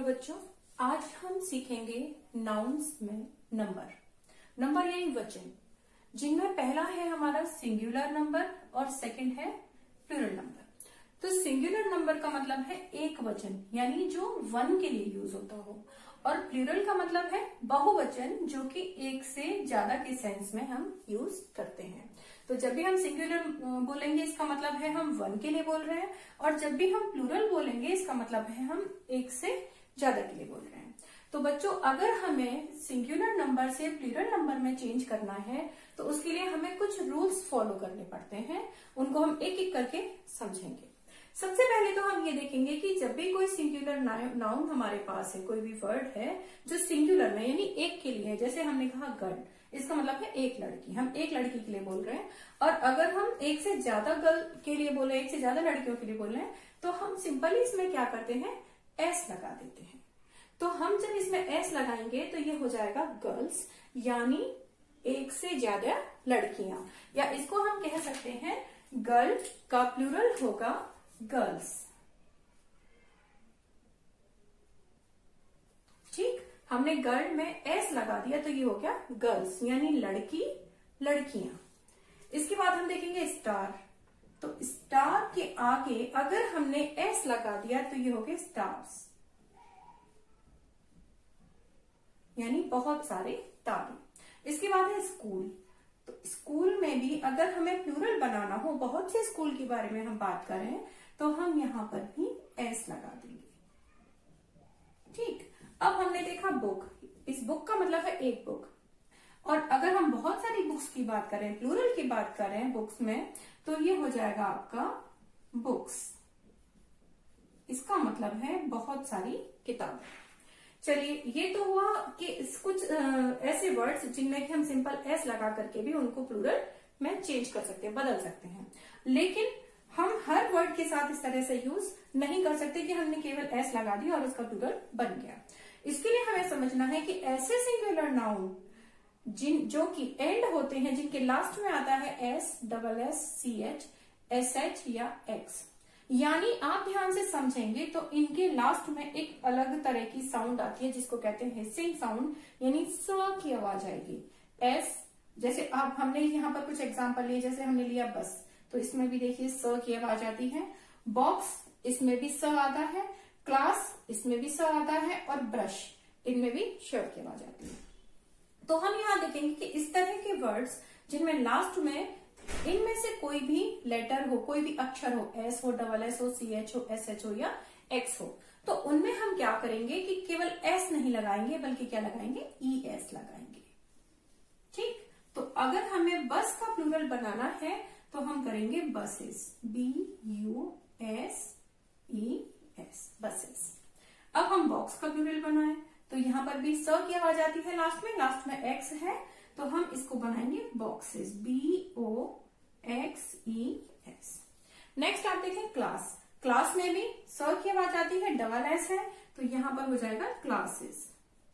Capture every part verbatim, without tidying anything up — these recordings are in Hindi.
बच्चों, आज हम सीखेंगे नाउन्स में नंबर। नंबर यानी वचन, जिनमें पहला है हमारा सिंगुलर नंबर और सेकंड है प्लूरल नंबर। तो सिंगुलर नंबर का मतलब है एक वचन, यानी जो वन के लिए यूज होता हो, और प्लूरल का मतलब है बहुवचन, जो कि एक से ज्यादा के सेंस में हम यूज करते हैं। तो जब भी हम सिंगुलर बोलेंगे इसका मतलब है हम वन के लिए बोल रहे हैं, और जब भी हम प्लूरल बोलेंगे इसका मतलब है हम एक से ज्यादा के लिए बोल रहे हैं। तो बच्चों, अगर हमें सिंगुलर नंबर से प्लूरल नंबर में चेंज करना है तो उसके लिए हमें कुछ रूल्स फॉलो करने पड़ते हैं, उनको हम एक एक करके समझेंगे। सबसे पहले तो हम ये देखेंगे कि जब भी कोई सिंगुलर नाउन हमारे पास है, कोई भी वर्ड है जो सिंगुलर में यानी एक के लिए है, जैसे हमने कहा गर्ल, इसका मतलब है एक लड़की, हम एक लड़की के लिए बोल रहे हैं। और अगर हम एक से ज्यादा गर्ल के लिए बोले, एक से ज्यादा लड़कियों के लिए बोल रहे हैं, तो हम सिंपली इसमें क्या करते हैं, एस लगा देते हैं। तो हम जब इसमें एस लगाएंगे तो ये हो जाएगा गर्ल्स, यानी एक से ज्यादा लड़कियां, या इसको हम कह सकते हैं गर्ल का प्लूरल होगा गर्ल्स। ठीक, हमने गर्ल में एस लगा दिया तो ये हो गया गर्ल्स, यानी लड़की लड़कियां। इसके बाद हम देखेंगे स्टार, तो स्टार के आगे अगर हमने एस लगा दिया तो ये हो गए स्टार्स, यानी बहुत सारे तारे। इसके बाद है स्कूल, तो स्कूल में भी अगर हमें प्लूरल बनाना हो, बहुत से स्कूल के बारे में हम बात करें, तो हम यहां पर भी एस लगा देंगे। ठीक, अब हमने देखा बुक, इस बुक का मतलब है एक बुक। और अगर हम बहुत सारी बुक्स की बात करें, प्लूरल की बात करें बुक्स में, तो ये हो जाएगा आपका बुक्स, इसका मतलब है बहुत सारी किताबें। चलिए, ये तो हुआ कि कुछ ऐसे वर्ड्स जिनमें कि हम सिंपल एस लगा करके भी उनको प्लूरल में चेंज कर सकते हैं, बदल सकते हैं। लेकिन हम हर वर्ड के साथ इस तरह से यूज नहीं कर सकते कि हमने केवल एस लगा दिया और उसका प्लूरल बन गया। इसके लिए हमें समझना है कि ऐसे सिंगुलर नाउन जिन जो कि एंड होते हैं, जिनके लास्ट में आता है S, double S, C H, S H या एक्स, यानी आप ध्यान से समझेंगे तो इनके लास्ट में एक अलग तरह की साउंड आती है जिसको कहते हैं हिसिंग साउंड, यानी स की आवाज आएगी। एस, जैसे आप हमने यहाँ पर कुछ एग्जांपल लिए, जैसे हमने लिया बस, तो इसमें भी देखिए स की आवाज आती है। बॉक्स, इसमें भी स आता है। क्लास, इसमें भी स आता है। और ब्रश, इनमें भी श की आवाज आती है। तो हम यहाँ देखेंगे कि इस तरह के वर्ड्स जिनमें लास्ट में इनमें से कोई भी लेटर हो, कोई भी अक्षर हो, एस हो, डबल एस हो, सी एच हो, एस एच हो या एक्स हो, तो उनमें हम क्या करेंगे कि केवल एस नहीं लगाएंगे, बल्कि क्या लगाएंगे, ई एस लगाएंगे। ठीक, तो अगर हमें बस का प्लूरल बनाना है तो हम करेंगे buses, B U S E S, buses. अब हम बॉक्स का प्लूरल बनाएं तो यहां पर भी स की आवाज आती है लास्ट में, लास्ट में एक्स है, तो हम इसको बनाएंगे boxes, B O X E S. Next आप देखें क्लास, क्लास में भी स की आवाज आती है, डबल एस है, तो यहां पर हो जाएगा क्लासेस।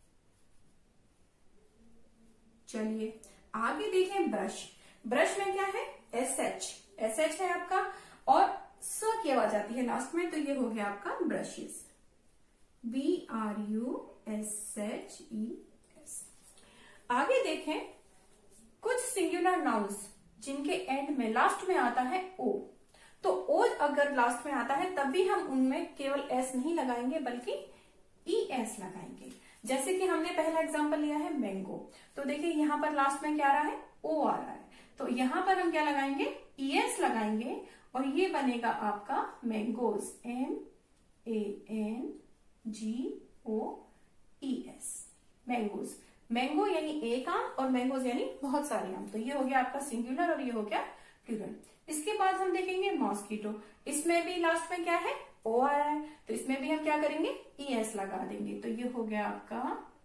चलिए आगे देखें ब्रश, ब्रश में क्या है, एस एच, एस एच है आपका, और स की आवाज आती है लास्ट में, तो ये हो गया आपका brushes, B R U S H E S. आगे देखें कुछ सिंगुलर नाउन्स जिनके एंड में लास्ट में आता है ओ, तो ओ अगर लास्ट में आता है तब भी हम उनमें केवल एस नहीं लगाएंगे बल्कि ई एस लगाएंगे। जैसे कि हमने पहला एग्जांपल लिया है मैंगो, तो देखिए यहां पर लास्ट में क्या आ रहा है, ओ आ रहा है, तो यहां पर हम क्या लगाएंगे, ई एस लगाएंगे, और ये बनेगा आपका mangoes, M A N G O E S, mangoes. Mango यानी एक आम और मैंगोज यानी बहुत सारे आम, तो ये हो गया आपका सिंगुलर और ये हो गया प्लूरल। इसके बाद हम देखेंगे मॉस्किटो, इसमें भी लास्ट में क्या है, ओ आ रहा है, तो इसमें भी हम क्या करेंगे, ई एस लगा देंगे, तो ये हो गया आपका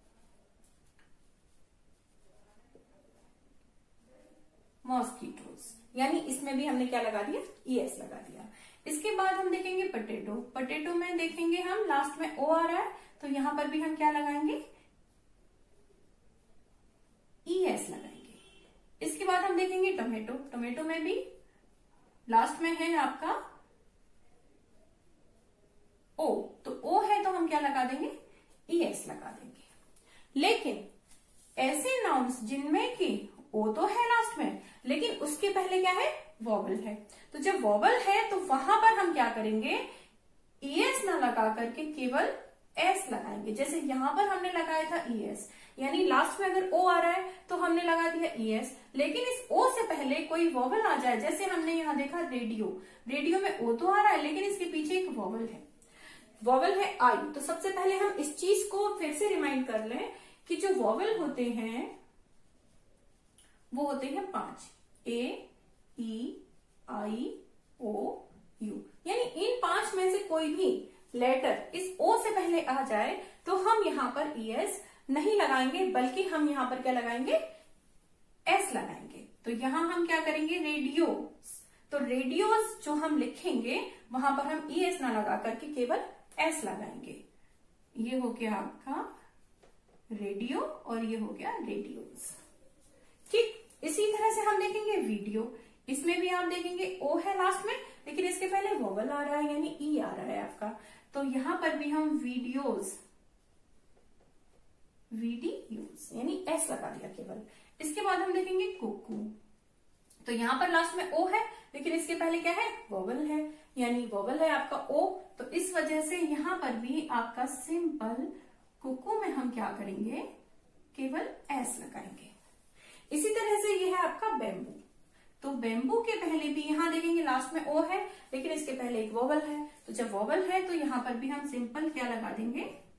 मॉस्किटोज, यानी इसमें भी हमने क्या लगा दिया, ई एस लगा दिया। इसके बाद हम देखेंगे पोटैटो, पोटैटो में देखेंगे हम लास्ट में ओ आ रहा है, तो यहां पर भी हम क्या लगाएंगे, ई एस लगाएंगे। इसके बाद हम देखेंगे टोमेटो, टोमेटो में भी लास्ट में है आपका ओ, तो ओ है तो हम क्या लगा देंगे, ईएस लगा देंगे। लेकिन ऐसे नाउन्स जिनमें कि ओ तो है लास्ट में, लेकिन उसके पहले क्या है, वॉवल है, तो जब वॉवल है तो वहां पर हम क्या करेंगे, ईएस ना लगा करके केवल एस लगाएंगे। जैसे यहां पर हमने लगाया था ईएस, यानी लास्ट में अगर ओ आ रहा है तो हमने लगा दिया ईएस, लेकिन इस ओ से पहले कोई वॉवल आ जाए, जैसे हमने यहाँ देखा रेडियो, रेडियो में ओ तो आ रहा है लेकिन इसके पीछे एक वॉवल है, वॉवल है आई। तो सबसे पहले हम इस चीज को फिर से रिमाइंड कर लें कि जो वॉवल होते हैं वो होते हैं पांच, ए, ई, आई, ओ, यू, यानी इन पांच में से कोई भी लेटर इस ओ से पहले आ जाए तो हम यहां पर ईएस नहीं लगाएंगे, बल्कि हम यहां पर क्या लगाएंगे, एस लगाएंगे। तो यहां हम क्या करेंगे, रेडियो, तो रेडियोस जो हम लिखेंगे वहां पर हम ईएस ना लगा करके केवल एस लगाएंगे। ये हो गया आपका रेडियो और ये हो गया रेडियोस। ठीक, इसी तरह से हम देखेंगे वीडियो, इसमें भी आप देखेंगे ओ है लास्ट में, लेकिन इसके पहले वोवल आ रहा है यानी ई आ रहा है आपका, तो यहां पर भी हम वीडियोस, वीडियोस यानी एस लगा दिया केवल। इसके बाद हम देखेंगे कुकू, तो यहां पर लास्ट में ओ है लेकिन इसके पहले क्या है, वोवल है, यानी वोवल है आपका ओ, तो इस वजह से यहां पर भी आपका सिंपल कुकू में हम क्या करेंगे, केवल एस लगाएंगे। इसी तरह से ये है आपका बेम्बू, तो बेम्बू के पहले भी यहां देखेंगे लास्ट में ओ है लेकिन इसके पहले एक वोवल है, तो जब वोवल है तो यहां पर भी हम सिंपल क्या लगा देंगे,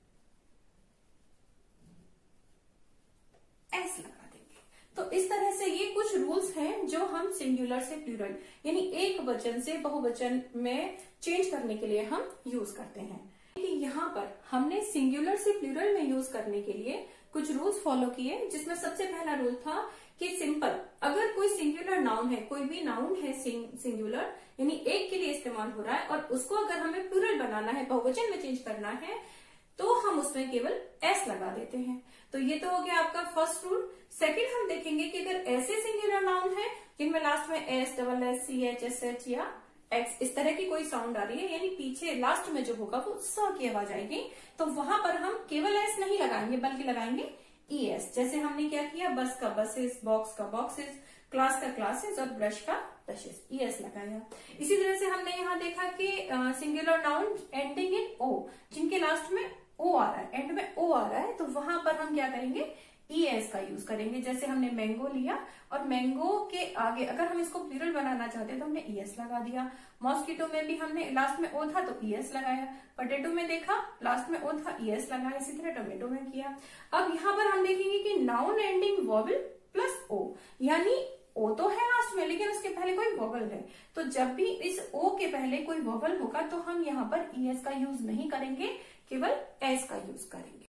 एस लगा देंगे। तो इस तरह से ये कुछ रूल्स हैं जो हम सिंगुलर से प्लूरल यानी एक वचन से बहुवचन में चेंज करने के लिए हम यूज करते हैं। कि यहाँ पर हमने सिंगुलर से प्लूरल में यूज करने के लिए कुछ रूल्स फॉलो किए, जिसमें सबसे पहला रूल था कि सिंपल, अगर कोई सिंगुलर नाउन है, कोई भी नाउन है सिंगुलर यानी एक के लिए इस्तेमाल हो रहा है और उसको अगर हमें प्लूरल बनाना है, बहुवचन में चेंज करना है, तो हम उसमें केवल एस लगा देते हैं। तो ये तो हो गया आपका फर्स्ट रूल। सेकंड हम देखेंगे कि अगर ऐसे सिंगुलर नाउन है जिनमें लास्ट में S, double S, C H, S H या एक्स इस तरह की कोई साउंड आ रही है, यानी पीछे लास्ट में जो होगा वो स की आवाज आएगी, तो वहां पर हम केवल एस नहीं लगाएंगे बल्कि लगाएंगे ई एस। जैसे हमने क्या किया, बस का बसेस, बॉक्स का बॉक्सेस, क्लास का क्लासेस और ब्रश का ब्रशेस, ई एस लगाया। इसी तरह से हमने यहाँ देखा कि singular noun ending in O, जिनके लास्ट में ओ आ रहा है, एंड में ओ आ रहा है, तो वहां पर हम क्या करेंगे, ई एस का यूज करेंगे। जैसे हमने मैंगो लिया और मैंगो के आगे अगर हम इसको प्लूरल बनाना चाहते हैं तो हमने ई एस लगा दिया। मॉस्किटो में भी हमने लास्ट में ओ था तो ई एस लगाया। पोटैटो में देखा लास्ट में ओ था, ई एस लगाया। इसी तरह टोमेटो में किया। अब यहाँ पर हम देखेंगे कि noun ending vowel plus O, यानी ओ तो है लास्ट में लेकिन उसके पहले कोई वॉवल है, तो जब भी इस ओ के पहले कोई वॉवल होगा तो हम यहाँ पर ई एस का यूज नहीं करेंगे, केवल एस का यूज करेंगे।